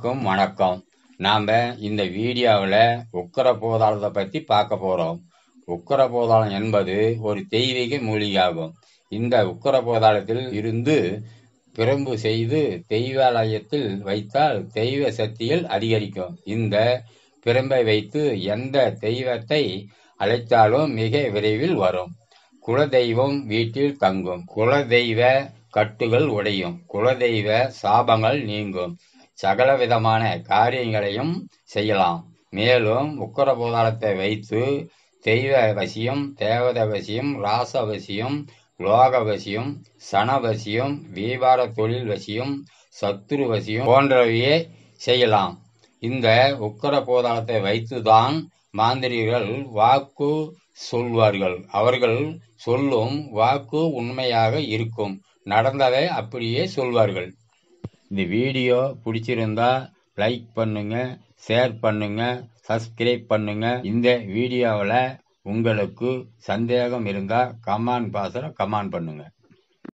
அனைவருக்கும் வணக்கம். நாம இந்த வீடியோவில் உக்கர போதாளத்தை பற்றி பார்க்க போறோம். உக்கர போதாளம் என்பது ஒரு தெய்வீக மூலிகையாகும். இந்த உக்கர போதாளத்தில் இருந்து பிரம்பு செய்து தெய்வாலயத்தில் வைத்தால் தெய்வ சக்தியில் அதிகரிக்கும். இந்த பிரம்பை வைத்து எந்த தெய்வத்தை அழைத்தாலும் மிக விரைவில் வரும். குலதெய்வம் வீட்டில் தங்கும். குலதெய்வ கட்டுகள் உடையும். குலதெய்வ சாபங்கள் நீங்கும். சகல விதமான காரியங்களையும் செய்யலாம். மேலும் உக்கர போதாளத்தை வைத்து தெய்வ வசியம், தேவத வசியம், ராச வசியம், லோக வசியம், சன வசியம், வியாபார தொழில் வசியம், சத்துரு வசியம் போன்றவையே செய்யலாம். இந்த உக்கர போதாளத்தை வைத்துதான் மாந்திரிகர்கள் வாக்கு சொல்வார்கள். அவர்கள் சொல்லும் வாக்கு உண்மையாக இருக்கும். நடந்ததை அப்படியே சொல்வார்கள். இந்த வீடியோ பிடிச்சிருந்தா லைக் பண்ணுங்க, ஷேர் பண்ணுங்க, சப்ஸ்கிரைப் பண்ணுங்க. இந்த வீடியோவில் உங்களுக்கு சந்தேகம் இருந்தால் கமெண்ட் பாக்ஸில் கமெண்ட் பண்ணுங்க.